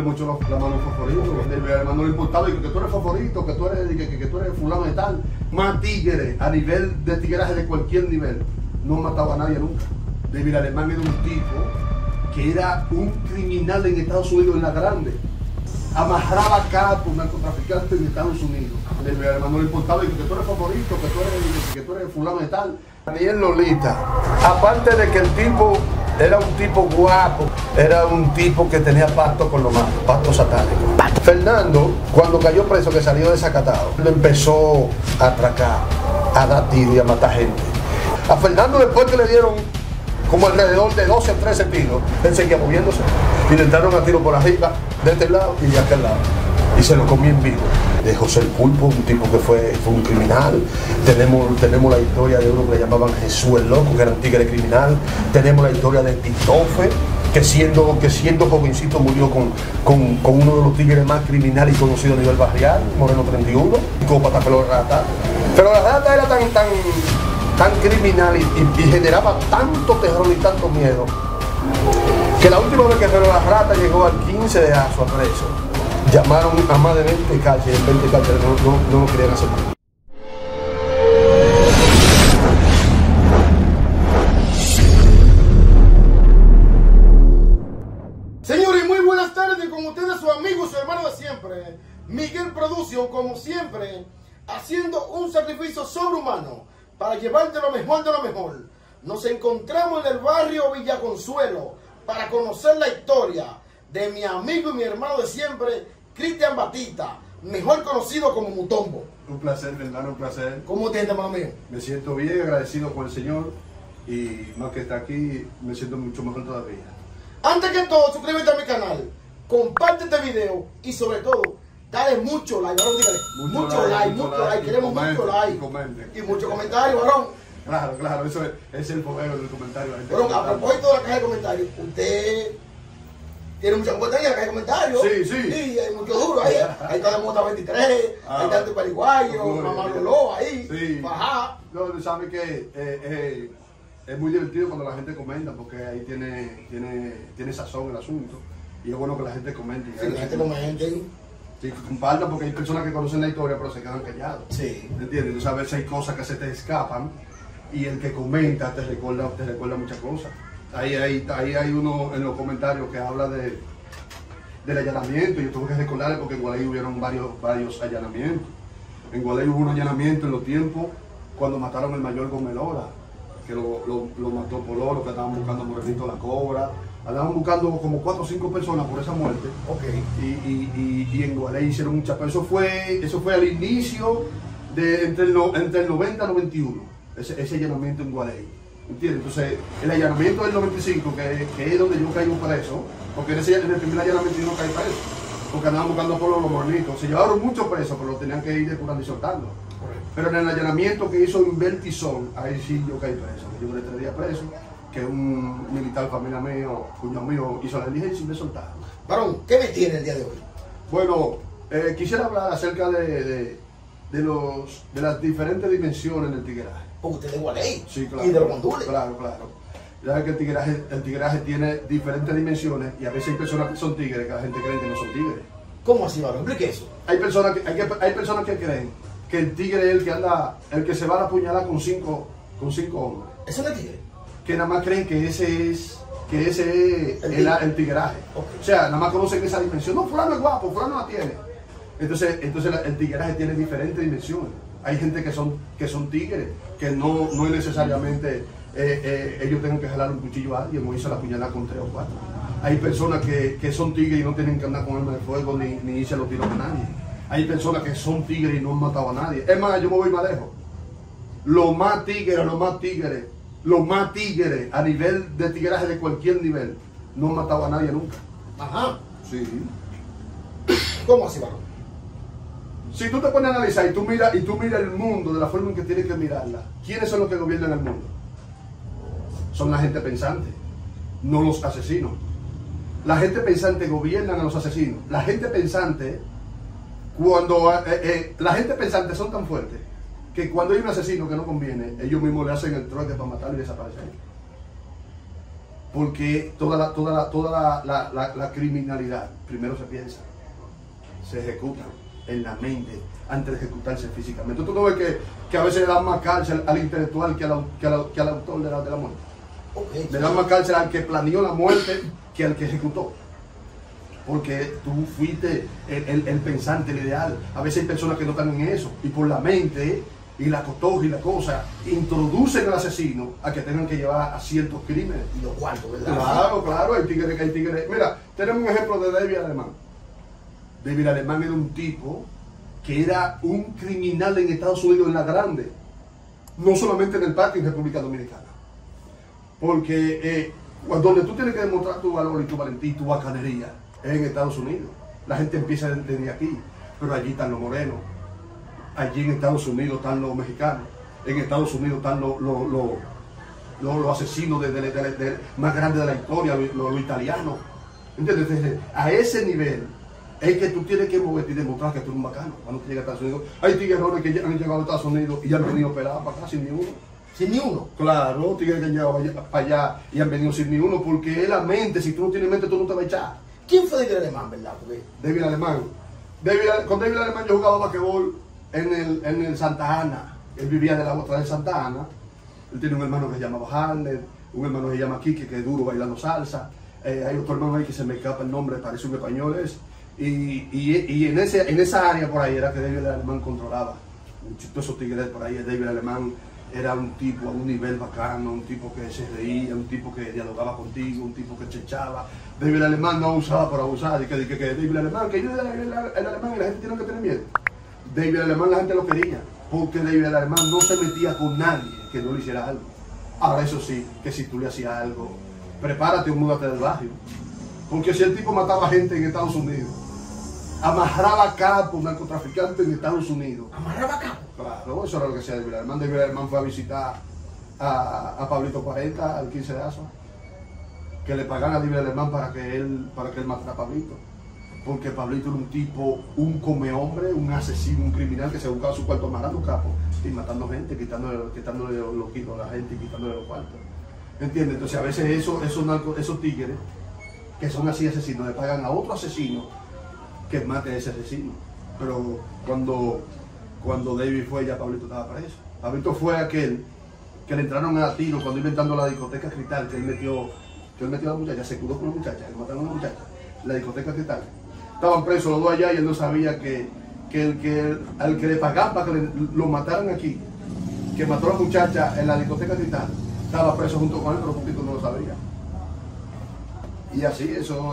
mucho la mano favorito. El hermano le importaba que tú eres favorito, que tú eres fulano de tal. Más tigre, a nivel de tigraje de cualquier nivel, no mataba a nadie nunca. David Alemán era un tipo que era un criminal en Estados Unidos en la grande. Amarraba capos, narcotraficantes en Estados Unidos. David Alemán no le importaba que tú eres favorito, que tú eres fulano de tal. Daniel Lolita, aparte de que el tipo era un tipo guapo, era un tipo que tenía pacto con lo malo, pacto satánico. Fernando, cuando cayó preso, que salió desacatado, empezó a atracar, a dar tiro y a matar gente. A Fernando, después que le dieron como alrededor de 12 o 13 tiros, él seguía moviéndose. Y le entraron a tiro por arriba, de este lado y de aquel lado. Y se lo comió en vivo. De José el Pulpo, un tipo que fue un criminal. Tenemos la historia de uno que le llamaban Jesús el Loco, que era un tigre criminal. Tenemos la historia de Titofe, que siendo jovencito murió con uno de los tigres más criminales y conocidos a nivel barrial, Moreno 31, psicópata Pelo Rata. Pero la Rata era tan criminal y generaba tanto terror y tanto miedo, que la última vez que Pelo Rata llegó al 15 de Azo a preso, llamaron a más de 20 cárceles, 20 cárceles no lo querían aceptar. Señores, muy buenas tardes, con ustedes su amigo, su hermano de siempre, Miguel Production, como siempre, haciendo un sacrificio sobrehumano para llevarte lo mejor de lo mejor. Nos encontramos en el barrio Villa Consuelo para conocer la historia de mi amigo y mi hermano de siempre, Cristian Batista, mejor conocido como Mutombo. Un placer, hermano, un placer. ¿Cómo te sientes, hermano mío? Me siento bien, agradecido con el Señor, y más que está aquí, me siento mucho mejor todavía. Antes que todo, suscríbete a mi canal, comparte este video y sobre todo, dale mucho like, varón, dígale, mucho like, queremos mucho like y mucho comentario, varón. Claro, eso es el poder del comentario. Varón, a propósito de la caja de comentarios, usted tiene mucha competencia en la caja de comentarios. Sí. Sí, hay mucho duro ahí. Ahí está la Mota 23, ahí está el Pariguayo, Mamá Lolo, ahí, sí. Bajá. No, sabe que es muy divertido cuando la gente comenta, porque ahí tiene sazón el asunto. Y es bueno que la gente comente. Sí, la gente comente. Sí, compartan, porque hay personas que conocen la historia pero se quedan callados. Sí. ¿Entiendes? Tú sabes, hay cosas que se te escapan y el que comenta te recuerda muchas cosas. Ahí hay uno en los comentarios que habla del allanamiento. Yo tuve que recordarle porque en Gualey hubieron varios allanamientos. En Gualey hubo un allanamiento en los tiempos cuando mataron al mayor Gomelora, que lo mató Pololo, que estaban buscando a Morenito la Cobra. Andaban buscando como 4 o 5 personas por esa muerte. Okay. Y en Gualey hicieron muchas. Pero eso fue al inicio de entre el 90 y 91, ese allanamiento en Gualey. ¿Entiendes? Entonces, el allanamiento del 95, que es donde yo caigo preso, porque en el primer allanamiento yo no caí preso, porque andaban buscando a Polo los mornitos. Se llevaron muchos presos, pero los tenían que ir depurando y soltando. Pero en el allanamiento que hizo en Vertizón, ahí sí yo caí preso. Yo duré 3 días preso, que un militar, familia mío, cuñado mío, hizo la diligencia y me soltaron. Varón, ¿qué me tiene el día de hoy? Bueno, quisiera hablar acerca de las diferentes dimensiones del tigueraje. Porque usted es de Gualey. Sí, claro. Y de los Mondules. Claro. Ya ves que el tigueraje tiene diferentes dimensiones y a veces hay personas que son tigres que la gente cree que no son tigres. ¿Cómo así, varón? Explique eso. Hay personas que creen que el tigre es el que se va a la puñalada con cinco hombres. ¿Eso no es tigre? Que nada más creen que ese es el tigueraje. Okay. O sea, nada más conocen esa dimensión. No, fulano es guapo, fulano la tiene. Entonces el tigueraje tiene diferentes dimensiones. Hay gente que son tigres, que no es necesariamente ellos tengan que jalar un cuchillo a alguien o irse a la puñalada con 3 o 4. Hay personas que son tigres y no tienen que andar con arma de fuego ni irse a los tiros a nadie. Hay personas que son tigres y no han matado a nadie. Es más, yo me voy más lejos. Los más tigres a nivel de tigraje de cualquier nivel no han matado a nadie nunca. Ajá. Sí. ¿Cómo así, varón? Si tú te pones a analizar y tú miras el mundo de la forma en que tienes que mirarla, ¿quiénes son los que gobiernan el mundo? Son la gente pensante, no los asesinos. La gente pensante gobierna a los asesinos. La gente pensante, la gente pensante son tan fuertes que cuando hay un asesino que no conviene, ellos mismos le hacen el trueque para matarlo y desaparecer. Porque toda la criminalidad primero se piensa, se ejecuta en la mente antes de ejecutarse físicamente. Tú no ves que a veces le dan más cárcel al intelectual que al autor de la muerte. Okay, le dan más cárcel al que planeó la muerte que al que ejecutó. Porque tú fuiste el pensante, el ideal. A veces hay personas que no están en eso. Y por la mente y la cotorra y la cosa, introducen al asesino a que tengan que llevar a ciertos crímenes. Y los cuartos, ¿verdad? Claro, hay tigres. Mira, tenemos un ejemplo de David Alemán. David Alemán era un tipo que era un criminal en Estados Unidos en la grande. No solamente en el parque en República Dominicana. Porque donde tú tienes que demostrar tu valor y tu valentía y tu bacanería es en Estados Unidos. La gente empieza desde aquí, pero allí están los morenos. Allí en Estados Unidos están los mexicanos. En Estados Unidos están los asesinos más grandes de la historia, los italianos. ¿Entiendes? A ese nivel es que tú tienes que moverte y demostrar que tú eres un bacano cuando tú llegas a Estados Unidos. Hay tiguerones que han llegado a Estados Unidos y han venido pelados para acá sin ni uno. ¿Sin ni uno? Claro, tigres que han llegado para allá y han venido sin ni uno, porque es la mente. Si tú no tienes mente, tú no te vas a echar. ¿Quién fue David Alemán, verdad? Porque... David Alemán. Con David Alemán yo jugaba basquetbol en el Santa Ana. Él vivía de la otra de Santa Ana. Él tiene un hermano que se llama Harler, un hermano que se llama Quique, que es duro bailando salsa. Hay otro hermano ahí que se me escapa el nombre, parece un español es. Y en esa área por ahí era que David Alemán controlaba. Todos esos tigres por ahí, David Alemán era un tipo a un nivel bacano, un tipo que se reía, un tipo que dialogaba contigo, un tipo que te echaba. David Alemán no usaba por abusar, que David Alemán, que yo el alemán y la gente tiene que tener miedo. David Alemán la gente lo quería, porque David Alemán no se metía con nadie que no le hiciera algo. Ahora eso sí, que si tú le hacías algo, prepárate o múdate del barrio. Porque si el tipo mataba gente en Estados Unidos, amarraba capos, narcotraficantes en Estados Unidos. ¿Amarraba capos? Claro, eso era lo que hacía David Alemán. David Alemán fue a visitar a Pablito 40, al 15 de Aso, que le pagaran a David Alemán para que él matara a Pablito. Porque Pablito era un tipo, un come-hombre, un asesino, un criminal que se buscaba su cuarto amarrando capos y matando gente, quitándole los kilos a la gente y quitándole los cuartos. ¿Entiendes? Entonces a veces esos tigres que son así asesinos le pagan a otro asesino que mate a ese asesino. Pero cuando David fue, ya Pablito estaba preso. Pablito fue aquel que le entraron a tiro cuando iba entrando a la discoteca Cristal, que él metió a la muchacha, se curó con la muchacha, le mataron a una muchacha, la discoteca Cristal. Estaban presos los dos allá y él no sabía que al que le pagaban para que lo mataran aquí, que mató a la muchacha en la discoteca Cristal, estaba preso junto con él, pero Pablito no lo sabía. Y así,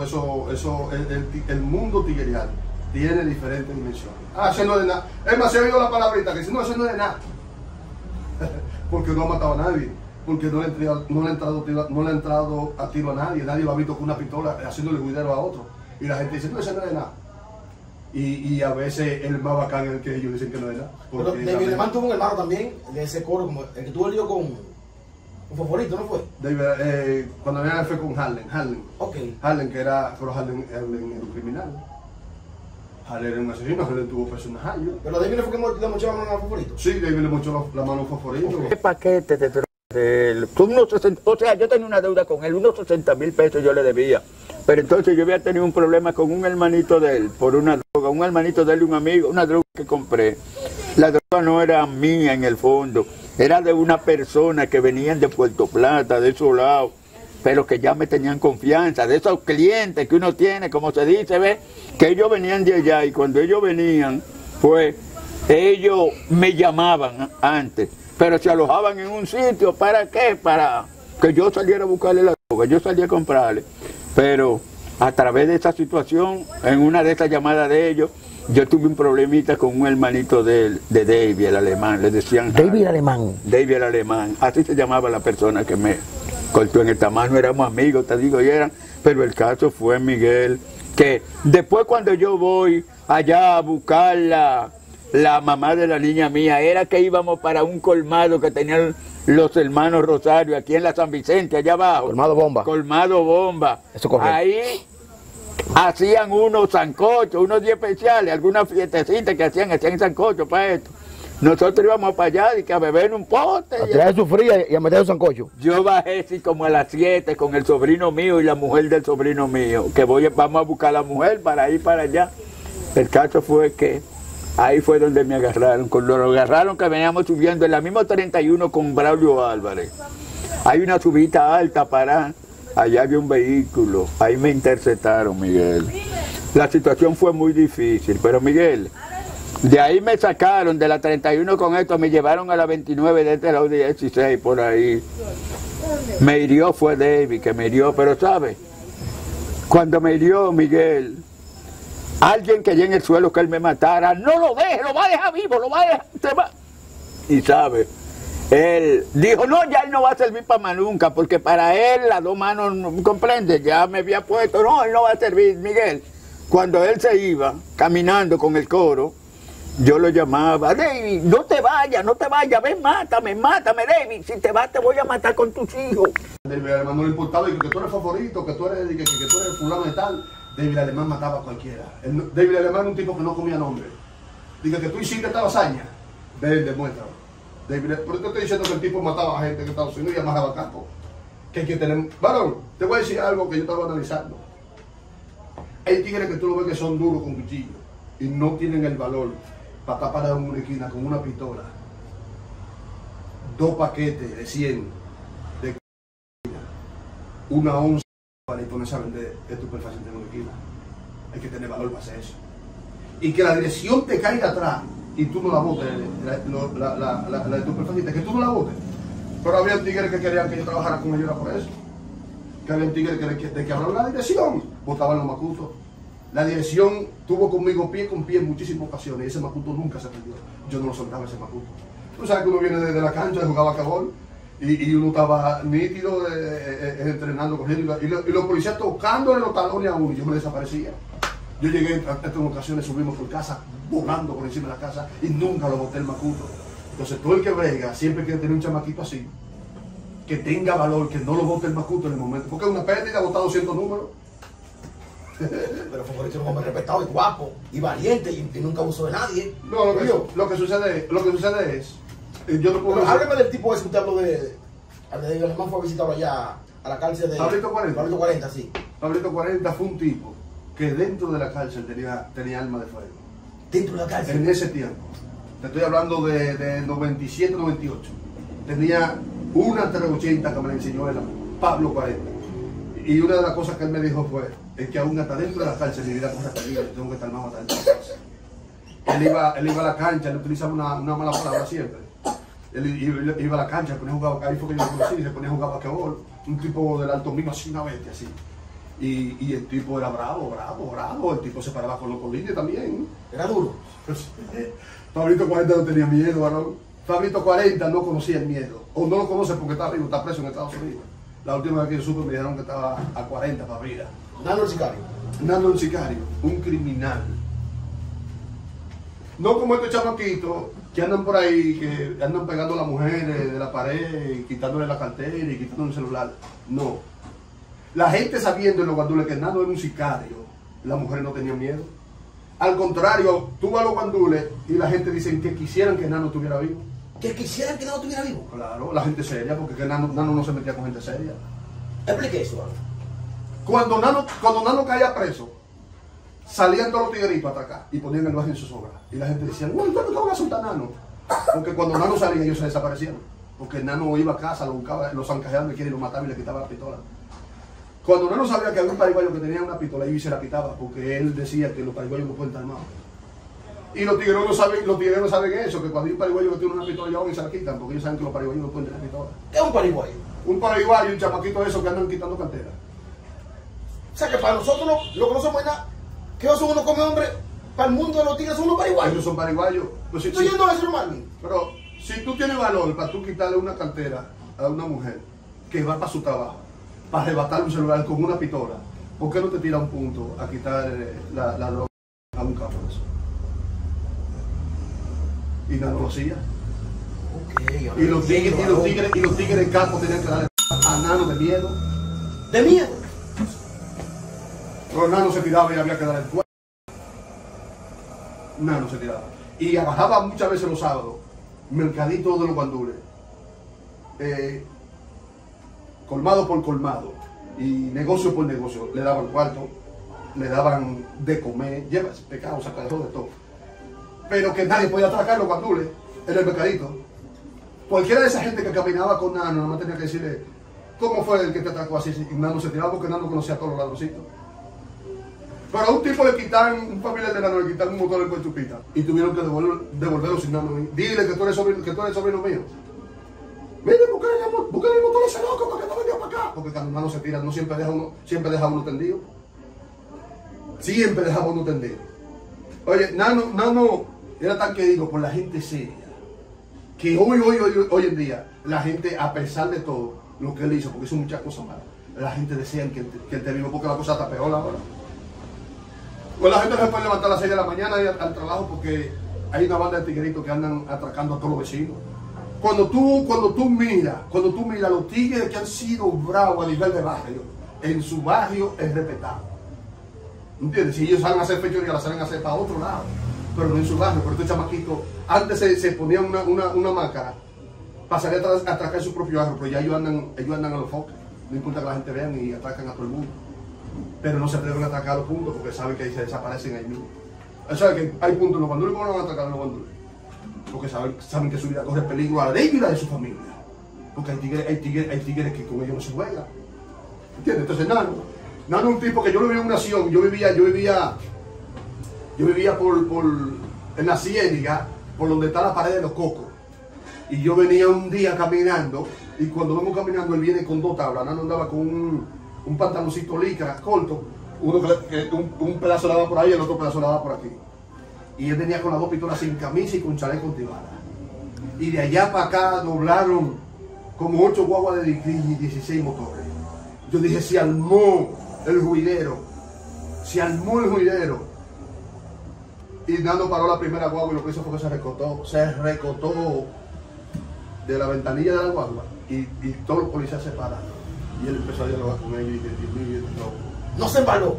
el mundo tiguerial tiene diferentes dimensiones. Eso no es de nada. Es más, se ha oído la palabrita que si no, eso no es de nada. Porque no ha matado a nadie. Porque no le ha entrado a tiro a nadie. Nadie lo ha visto con una pistola haciéndole cuidero a otro. Y la gente dice, no, eso no es de nada. Y a veces el más bacán es el que ellos dicen que no es nada. Pero David Alemán tuvo un hermano también de ese coro, como el que tuvo el lío con Fosforito, ¿no fue? David, cuando venía fue con Harlen. Ok. Harlen, que era, pero Harlen era un criminal. Harlen era un asesino, Harlen tuvo preso un año. ¿Pero David le fue que le mochó la mano a Fosforito? Sí, David le mochó la mano a Fosforito. ¿Qué paquete de o sea, yo tenía una deuda con él, unos 60,000 pesos yo le debía. Pero entonces yo había tenido un problema con un hermanito de él, por una droga, un hermanito de él, un amigo, una droga que compré. La droga no era mía en el fondo, era de una persona que venían de Puerto Plata, de esos lados, pero que ya me tenían confianza, de esos clientes que uno tiene, como se dice, ¿ves? Que ellos venían de allá y cuando ellos venían, pues ellos me llamaban antes, pero se alojaban en un sitio, ¿para qué? Para que yo saliera a buscarle la droga, yo salía a comprarle. Pero a través de esa situación, en una de esas llamadas de ellos, yo tuve un problemita con un hermanito de David, el alemán, le decían... David Alemán. David el alemán, así se llamaba la persona que me cortó en esta mano, éramos amigos, te digo, y eran, pero el caso fue Miguel, que después cuando yo voy allá a buscar la mamá de la niña mía, era que íbamos para un colmado que tenían los hermanos Rosario, aquí en la San Vicente, allá abajo. Colmado Bomba. Colmado Bomba. Eso correcto. Ahí hacían unos sancochos, unos días especiales, algunas fiestecitas que hacían sancochos para esto. Nosotros íbamos para allá y que a beber en un pote. A traer su fría y a meter un sancocho. Yo bajé así como a las 7 con el sobrino mío y la mujer del sobrino mío, que vamos a buscar a la mujer para ir para allá. El caso fue que ahí fue donde me agarraron. Cuando lo agarraron que veníamos subiendo en la misma 31 con Braulio Álvarez. Hay una subida alta para allá había un vehículo. Ahí me interceptaron, Miguel. La situación fue muy difícil, pero Miguel, de ahí me sacaron de la 31 con esto, me llevaron a la 29 desde la 16 por ahí. Me hirió fue David, que me hirió, pero ¿sabe? Cuando me hirió Miguel, alguien que allá en el suelo que él me matara, no lo deje, lo va a dejar vivo, lo va a dejar, se va. Y sabe, él dijo, no, ya él no va a servir para más nunca, porque para él las dos manos, no comprende, ya me había puesto, no, él no va a servir, Miguel. Cuando él se iba caminando con el coro, yo lo llamaba, David, no te vayas, ven, mátame, David, si te vas te voy a matar con tus hijos. David Alemán no le importaba que tú eres favorito, que tú eres fulano de tal. David Alemán mataba a cualquiera. David Alemán era un tipo que no comía nombre. Diga que tú hiciste esta hazaña, ven, demuéstralo. Por eso estoy diciendo que el tipo mataba a gente en Estados Unidos y amarraba campo. Que hay que tener... Varón, te voy a decir algo que yo estaba analizando. Hay tigres que tú lo ves que son duros con cuchillo y no tienen el valor para estar parado en una esquina con una pistola, 2 paquetes de 100 de una onza para y ponerse a vender estupefacientes en una esquina. Hay que tener valor para hacer eso. Y que la dirección te caiga atrás y tú no la botes, la estupefaciente, que tú no la botes. Pero había tigres que querían que yo trabajara con ellos por eso. Que había tigres que hablaron la dirección, botaban los macutos. La dirección tuvo conmigo pie con pie en muchísimas ocasiones y ese macuto nunca se perdió. Yo no lo soltaba ese macuto. Tú sabes que uno viene desde la cancha de jugar basquetbol y uno estaba nítido entrenando, corriendo y los policías tocándole los talones a uno y yo me desaparecía. Yo llegué en ocasiones, subimos por casa, volando por encima de la casa y nunca lo boté el macuto. Entonces todo el que venga siempre quiere tener un chamaquito así, que tenga valor, que no lo bote el macuto en el momento, porque es una pérdida, botar 200 números. Pero Favorito es un hombre respetado y guapo y valiente y nunca abusó de nadie. No, lo que sucede es, yo no puedo... Hábleme del tipo ese que usted habló de Alemán fue a visitarlo allá a la cárcel de... Pablito 40. Pablito 40, sí. Pablito 40 fue un tipo que dentro de la cárcel tenía arma de fuego. ¿Dentro de la cárcel? En ese tiempo. Te estoy hablando de 97, 98. Tenía una 380 que me la enseñó él, Pablo 40. Y una de las cosas que él me dijo fue, es que aún hasta dentro de la cárcel mi vida corre peligro, tengo que estar más hasta dentro de la cárcel. Él iba a la cancha, él utilizaba una mala palabra siempre. Él iba a la cancha, se ponía a jugar, ahí fue que yo lo conocí, se ponía a jugar basquetbol, un tipo del alto mismo, así una bestia, así. Y el tipo era bravo, el tipo se paraba con los colines también. Era duro. Pablito 40 no tenía miedo, varón. Pablito 40 no conocía el miedo, o no lo conoce porque está vivo, está preso en Estados Unidos. La última vez que yo supe me dijeron que estaba a 40 para vida. Nando el sicario. Nando el sicario, un criminal. No como estos chamaquitos que andan por ahí, que andan pegando a las mujeres de la pared, y quitándole la cartera y quitándole el celular. No. La gente sabiendo en los guandules que Nando era un sicario, las mujeres no tenían miedo. Al contrario, tú vas a los guandules y la gente dice que quisieran que Nando estuviera vivo. ¿Que quisieran que Nando estuviera vivo? Claro, la gente seria, porque que Nando no se metía con gente seria. Explique eso, ¿vale? Cuando Nando caía preso, salían todos los tigueritos a atracar y ponían el barrio en sus obras. Y la gente decía, no, ¿cuándo te van a soltar Nano? Porque cuando Nano salía, ellos se desaparecían. Porque Nano iba a casa, lo buscaba, lo zancajeaban y lo mataba y le quitaba la pistola. Cuando Nano sabía que había un pariguayo que tenía una pistola, y se la quitaba, porque él decía que los pariguayos no pueden estar armados. Y los tigreros no saben eso, que cuando hay un pariguayo que tiene una pistola, ya van y se la quitan, porque ellos saben que los pariguayos no pueden tener pistola. ¿Qué es un pariguayo? Un pariguayo, un chamaquito de esos que andan quitando cartera. O sea que para nosotros lo que no somos nada, que ellos son unos come hombre, para el mundo de los tigres son unos pariguayos. Ellos son pariguayos. Pues Estoy yendo a eso, hermano. Pero si tú tienes valor para tú quitarle una cartera a una mujer que va para su trabajo, para arrebatarle un celular con una pistola, ¿por qué no te tira un punto a quitar la droga a un capo de eso? Y Nando lo hacía. Okay, y los tigres capos tenían que darle a Nano de miedo. ¿De miedo? Pero Nano se tiraba y había que darle el cuerpo. Nano se tiraba. Y bajaba muchas veces los sábados mercadito de los guandules, colmado por colmado y negocio por negocio, le daban cuarto, le daban de comer, llevas pecado, sacadero de todo. Pero que nadie podía atracar los guandules en el mercadito. Cualquiera de esa gente que caminaba con Nano, no tenía que decirle cómo fue el que te atracó así, y Nano se tiraba porque Nano conocía a todos los ladroncitos. Pero a un tipo le quitaron, un familiar de Nano le quitaron un motor en Puertupita y tuvieron que devolverlo sin Nano. Dile que tú eres sobrino mío. Mire, busca el motor ese loco para que no venga para acá. Porque cuando Nano se tira, no siempre deja uno tendido. Siempre dejaba uno tendido. Oye, Nano era tan querido por la gente seria, que hoy en día, la gente, a pesar de todo lo que él hizo, porque hizo muchas cosas malas, la gente desea que él te viva, porque la cosa está peor ahora. Pues la gente se puede levantar a las 6 de la mañana y al trabajo porque hay una banda de tigueritos que andan atracando a todos los vecinos. Cuando tú miras los tigres que han sido bravos a nivel de barrio, en su barrio es respetado. ¿Entiendes? Si ellos salen a hacer fechoría, la salen a hacer para otro lado, pero no en su barrio. Pero estos chamaquitos, antes se ponían una máscara para salir a atracar su propio barrio, pero ya ellos andan a los focos. No importa que la gente vean y atracan a todo el mundo. Pero no se atreven a atracar a los puntos porque saben que se desaparecen ahí mismo. ¿Sabes que hay puntos en los guandules? ¿Cómo no van a atracar a los guandules? Porque saben que su vida corre peligro a la de ellos y la de su familia. Porque hay tigres que con ellos no se juega. ¿Entiendes? Entonces Nano es un tipo que yo lo vi en una acción. Yo vivía en la ciénaga, por donde está la pared de los cocos. Y yo venía un día caminando, y cuando vamos caminando, él viene con dos tablas. Nano andaba con un pantaloncito licra corto, un pedazo le daba por ahí y el otro pedazo le daba por aquí. Y él venía con las dos pistolas sin camisa y con chaleco antibala. Y de allá para acá doblaron como 8 guaguas de Dicrin y 16 motores. Yo dije, se armó el juidero. Y Nano paró la primera guagua y lo que hizo fue que se recotó de la ventanilla de la guagua y todos los policías se pararon. Y él empezó a dialogar con ellos y dije, ¿No se embaló?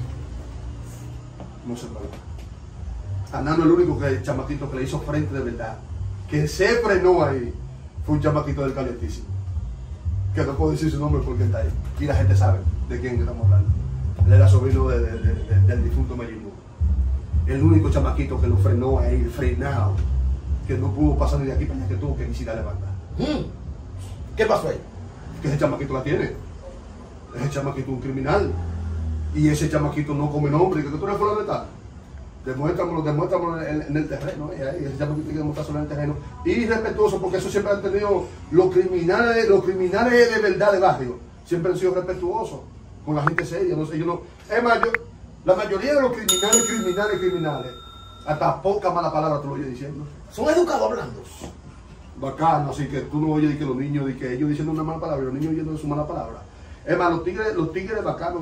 No se embaló. A Nano el único el chamaquito que le hizo frente de verdad, que se frenó ahí, fue un chamaquito del Calientísimo. Que no puedo decir su nombre porque está ahí. Y la gente sabe de quién estamos hablando. Él era sobrino del difunto Mellino. El único chamaquito que lo frenó ahí, frenado, que no pudo pasar ni de aquí para allá, que tuvo que ni levantar. ¿Qué pasó ahí? Que ese chamaquito la tiene. Ese chamaquito es un criminal. Y ese chamaquito no come nombre. ¿Que tú eres fulano de tal? Demuéstramelo en el terreno. Ese chamaquito tiene que demostrárselo en el terreno. Y respetuoso, porque eso siempre han tenido los criminales de verdad de barrio. Siempre han sido respetuosos con la gente seria. No sé, es más, la mayoría de los criminales, hasta poca mala palabra te lo oye diciendo. Son educados hablando. Bacano, así que tú no oyes que los niños, que ellos diciendo una mala palabra y los niños oyendo su mala palabra. Es más, los tigres bacano,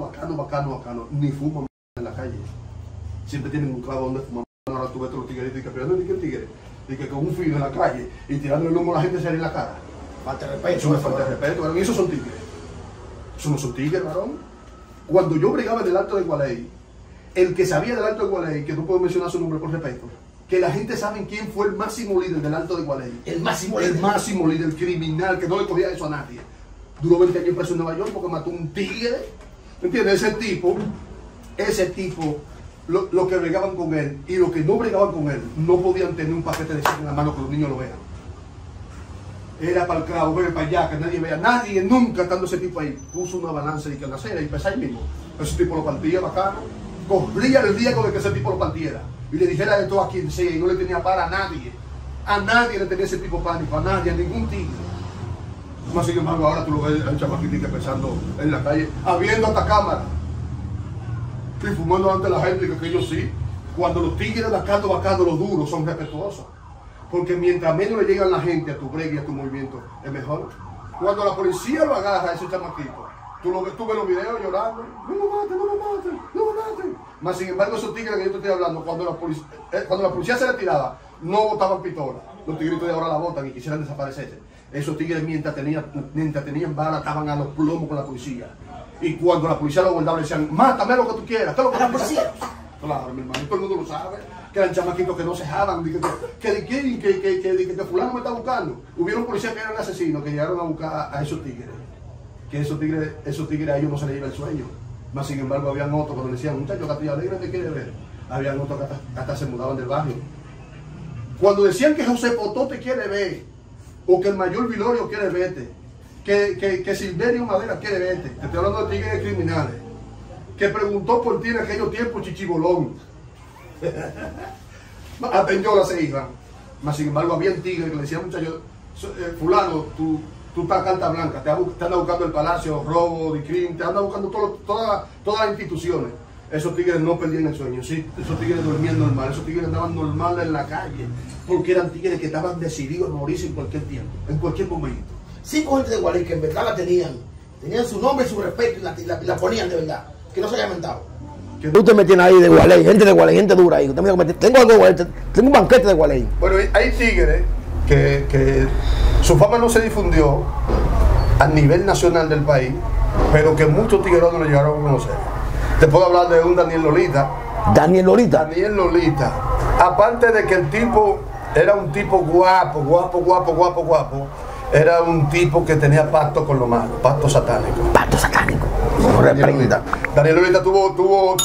ni fuman en la calle. Siempre tienen un clavo donde fuman. Ahora tú ves todos los tigres y que pero no es que el tigre, y que con un filo en la calle y tirando el humo a la gente se en la cara. Falta de respeto. Eso es falta de respeto, varón. Y esos son tigres. Eso no son tigres, varón. Cuando yo bregaba en el Alto de Gualey, el que sabía del Alto de Gualey, que no puedo mencionar su nombre por respeto, que la gente sabe quién fue el máximo líder del Alto de Gualey. El máximo líder, el criminal, que no le cogía eso a nadie. Duró 20 años preso en Nueva York porque mató un tigre. ¿Entiendes? Ese tipo, lo que bregaban con él y los que no bregaban con él, no podían tener un paquete de sal en la mano que los niños lo vean. Era para el clavo, ver para allá, que nadie vea. Nadie nunca, estando ese tipo ahí, puso una balanza y que en la acera y empezó ahí mismo. Ese tipo lo partía bacano. Corría el riesgo de que ese tipo lo partiera. Y le dijera de todo a quien sea y no le tenía para a nadie. A nadie le tenía ese tipo pánico, a nadie, a ningún tigre. Más sin embargo, ahora tú lo ves al chamaquito pensando en la calle, habiendo hasta cámara. Y fumando ante la gente, que ellos sí. Cuando los tigres bacano, los duros, son respetuosos. Porque mientras menos le llegan la gente a tu break y a tu movimiento, es mejor. Cuando la policía lo agarra a ese chamaquito, tú ves los videos llorando, no lo maten. Más sin embargo, esos tigres que yo te estoy hablando, cuando la policía se retiraba, no botaban pistola. Los tigritos de ahora la botan y quisieran desaparecerse. Esos tigres mientras tenían balas, estaban a los plomos con la policía. Y cuando la policía lo guardaba, le decían, mátame lo que tú quieras. ¿Qué es lo que tú quieras? Claro, mi hermano, todo el mundo lo sabe. Que eran chamaquitos que no se dejaban, que fulano me está buscando. Hubieron policías que eran asesinos, que llegaron a buscar a esos tigres. Que esos tigres a ellos no se les iba el sueño. Mas sin embargo, habían otros cuando le decían, muchachos, Castillo Alegre te quiere ver. Habían otros que hasta se mudaban del barrio. Cuando decían que José Potó te quiere ver, o que el mayor Vilorio quiere verte, que Silverio Madera quiere verte, te estoy hablando de tigres criminales, que preguntó por ti en aquellos tiempos Chichibolón. Hasta en Yola se iban. Mas sin embargo, había tigres que le decían, muchachos, fulano, tú estás carta blanca, te andas buscando el palacio, robo, de crimen, te andas buscando todas las instituciones. Esos tigres no perdían el sueño, sí, esos tigres dormían normal, esos tigres andaban normal en la calle, porque eran tigres que estaban decididos a morirse en cualquier tiempo, en cualquier momento. 5 gente de Gualey que en verdad la tenían su nombre y su respeto y la ponían de verdad, que no se haya mentado. Usted me tiene ahí de Gualey, gente de Gualey, gente dura ahí. Usted me dijo, tengo algo de Gualey, tengo un banquete de Gualey. Bueno, hay tigres que su fama no se difundió a nivel nacional del país, pero que muchos tigreros no lo llegaron a conocer. Te puedo hablar de un Daniel Lolita. Daniel Lolita. Daniel Lolita. Aparte de que el tipo era un tipo guapo, era un tipo que tenía pacto con lo malo, pacto satánico. Pacto satánico. No reprenda. Daniel Lolita tuvo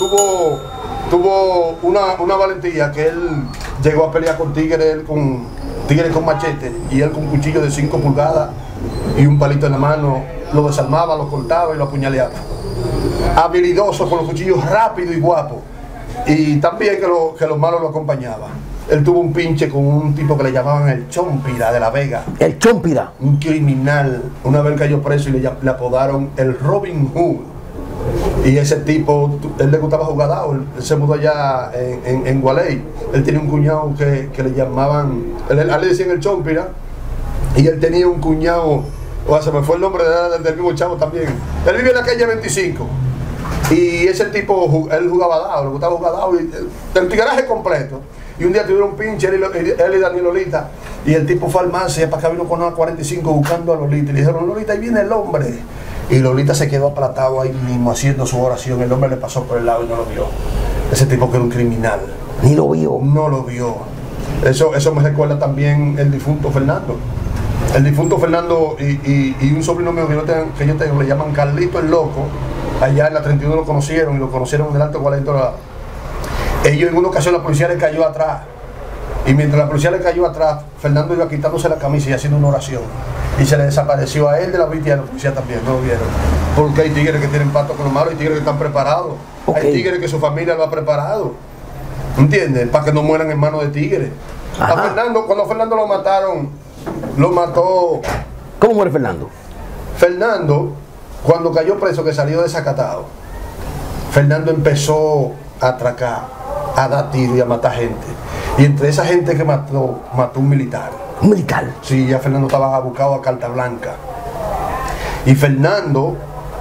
una valentía que él llegó a pelear con tigres con machete y él con cuchillo de 5 pulgadas y un palito en la mano, lo desarmaba, lo cortaba y lo apuñaleaba. Habilidoso con los cuchillos, rápido y guapo. Y también que los malos lo acompañaban. Él tuvo un pinche con un tipo que le llamaban el Chompira de La Vega. El Chompira. Un criminal. Una vez cayó preso y le apodaron el Robin Hood. Y ese tipo, él le gustaba jugar dado. Él se mudó allá en Gualey. Él tenía un cuñado que le llamaban, él le decían el Chompira. Y él tenía un cuñado, se me fue el nombre del mismo chavo también. Él vive en la calle 25. Y ese tipo, él jugaba dado, le gustaba jugar dado. El tigueraje completo. Y un día tuvieron un pinche, él y Daniel Lolita. Y el tipo fue al Mance, para acá vino con una 45 buscando a Lolita. Y le dijeron, Lolita, ahí viene el hombre. Y Lolita se quedó aplatado ahí mismo haciendo su oración. El hombre le pasó por el lado y no lo vio. Ese tipo que era un criminal. Ni lo vio. No lo vio. Eso me recuerda también el difunto Fernando. El difunto Fernando y un sobrino mío que yo tengo, le llaman Carlito el Loco. Allá en la 31 lo conocieron y lo conocieron en el Alto Gualey. Ellos en una ocasión la policía le cayó atrás. Y mientras la policía le cayó atrás, Fernando iba quitándose la camisa y haciendo una oración. Y se le desapareció a él de la vista y a la policía también, no lo vieron. Porque hay tigres que tienen pacto con los malos, hay tigres que están preparados. Okay. Hay tigres que su familia lo ha preparado. ¿Entiendes? Para que no mueran en manos de tigres. A Fernando, cuando a Fernando lo mataron, lo mató. ¿Cómo muere Fernando? Fernando, cuando cayó preso, que salió desacatado, Fernando empezó a atracar, a dar tiros y a matar gente. Y entre esa gente que mató un militar. ¿Un militar? Sí, ya Fernando estaba buscado a carta blanca. Y Fernando,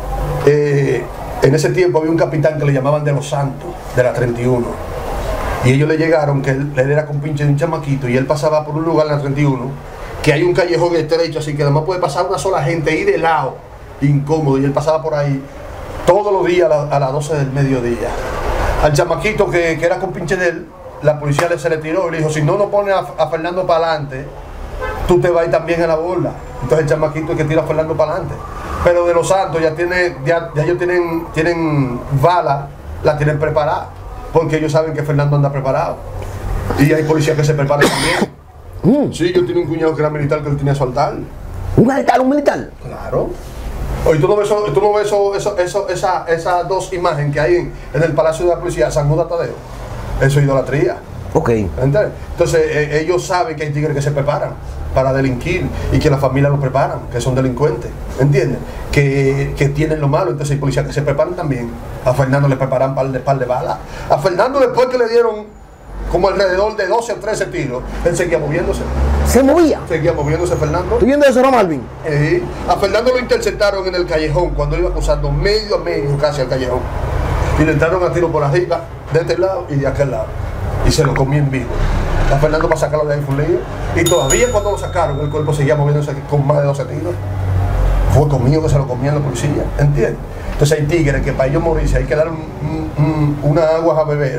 en ese tiempo había un capitán que le llamaban de los Santos, de la 31. Y ellos le llegaron, que él era compinche de un chamaquito, y él pasaba por un lugar en la 31, que hay un callejón estrecho, así que además puede pasar una sola gente ahí de lado, incómodo, y él pasaba por ahí todos los días a las 12 del mediodía. Al chamaquito que era compinche de él, la policía se le tiró y le dijo, si no pone a Fernando para adelante, tú te vas a ir también a la bola. Entonces el chamaquito es que tira a Fernando para adelante. Pero de los Santos ya ellos tienen bala, la tienen preparada, porque ellos saben que Fernando anda preparado. Y hay policías que se preparan también. Sí, yo tenía un cuñado que era militar que él tenía su altar. ¿Un altar, un militar? Claro. Hoy tú no ves esas dos imágenes que hay en el Palacio de la Policía, San Judas Tadeo. Eso es idolatría. Ok. ¿Entiendes? Entonces ellos saben que hay tigres que se preparan para delinquir y que la familia los preparan, que son delincuentes, ¿entiendes? Que tienen lo malo, entonces hay policías que se preparan también. A Fernando le preparan par de balas. A Fernando, después que le dieron como alrededor de 12 o 13 tiros, él seguía moviéndose. ¿Se movía? Seguía moviéndose Fernando. ¿Tú viendo eso, no, Malvin? A Fernando lo interceptaron en el callejón cuando iba cruzando medio a medio casi al callejón. Y le entraron a tiro por arriba, de este lado y de aquel lado. Y se lo comió en vivo. A Fernando para sacarlo de ahí fue un lío. Y todavía cuando lo sacaron, el cuerpo seguía moviéndose con más de 12 tiros. Fue conmigo que se lo comían los policías, ¿entiendes? Entonces hay tigres que para ellos morirse hay que dar una agua a beber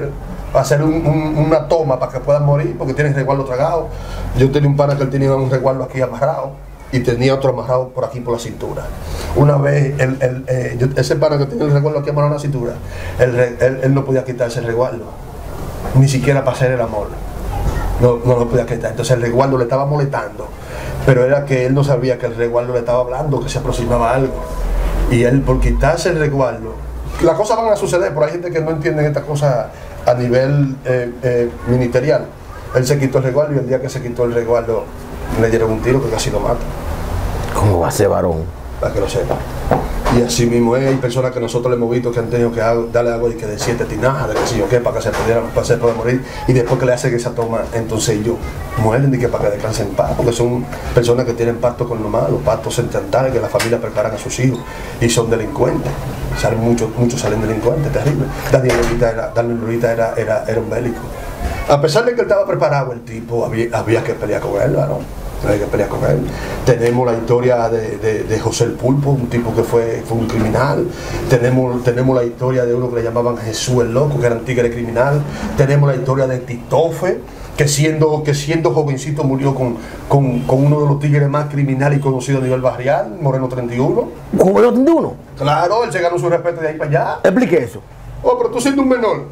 hacer una toma para que puedan morir porque tienen resguardo tragado. Yo tenía un pana que él tenía un resguardo aquí amarrado y tenía otro amarrado por aquí por la cintura. Una vez, ese pana que tenía el resguardo aquí amarrado en la cintura, él no podía quitarse el resguardo, ni siquiera para hacer el amor. No lo podía quitar. Entonces el resguardo le estaba molestando, pero era que él no sabía que el resguardo le estaba hablando, que se aproximaba algo. Y él, por quitarse el resguardo, las cosas van a suceder, pero hay gente que no entiende estas cosas a nivel ministerial. Él se quitó el resguardo y el día que se quitó el resguardo le dieron un tiro que casi lo mata. ¿Cómo va a ser varón? Para que lo sepa. Y así mismo hay personas que nosotros le hemos visto que han tenido que darle agua y que de 7 tinajas, de qué sé yo qué, para que se puedan morir. Y después que le hacen esa toma, entonces ellos mueren y que para que descansen en paz, porque son personas que tienen pactos con lo malo, pactos sentimentales que la familia preparan a sus hijos y son delincuentes. Muchos salen delincuentes, terrible. Daniel Lurita era un bélico. A pesar de que él estaba preparado, el tipo había que pelear con él, ¿no? Hay que pelear con él. Tenemos la historia de José el Pulpo, un tipo que fue un criminal. Tenemos la historia de uno que le llamaban Jesús el Loco, que era un tigre criminal. Tenemos la historia de Titofe, que siendo jovencito murió con uno de los tigres más criminales y conocidos a nivel barrial, Moreno 31. ¿Con Moreno 31? Claro, él se ganó su respeto de ahí para allá. Explique eso. Oh, pero tú siendo un menor,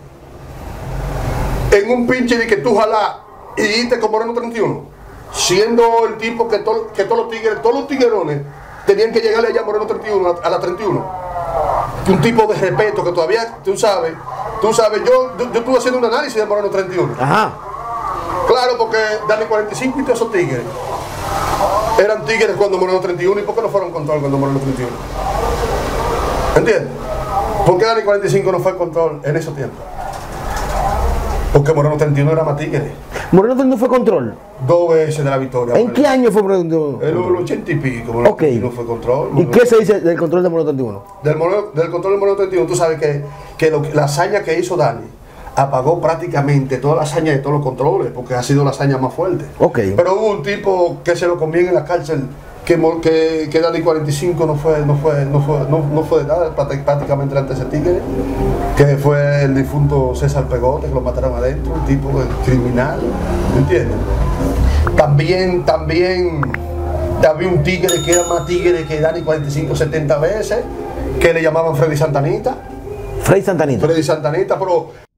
en un pinche de que tú jalás y dijiste con Moreno 31. Siendo el tipo que todos los tiguerones tenían que llegarle allá a Moreno 31, a la 31. Un tipo de respeto que todavía, tú sabes, yo estuve haciendo un análisis de Moreno 31. Ajá. Claro, porque Dani 45 y todos esos tigres eran tigres cuando Moreno 31. ¿Y por qué no fueron control cuando Moreno 31? ¿Entiendes? ¿Por qué Dani 45 no fue control en esos tiempos? Porque Moreno 31 era más tigre. ¿Moreno 31 fue control? 2 veces de la victoria. ¿En qué año fue Moreno 31? En los 80 y pico, Moreno 31 fue control. ¿Y qué se dice del control de Moreno 31? Del control del Moreno 31, tú sabes que la hazaña que hizo Dani apagó prácticamente toda la hazaña de todos los controles, porque ha sido la hazaña más fuerte. Pero hubo un tipo que se lo conviene en la cárcel, que Dani 45 no fue de nada, prácticamente ante ese tigre, que fue el difunto César Pegote, que lo mataron adentro, un tipo criminal, ¿me entiendes? También había un tigre que era más tigre que Dani 45 70 veces, que le llamaban Freddy Santanita. Freddy Santanita. Freddy Santanita, pero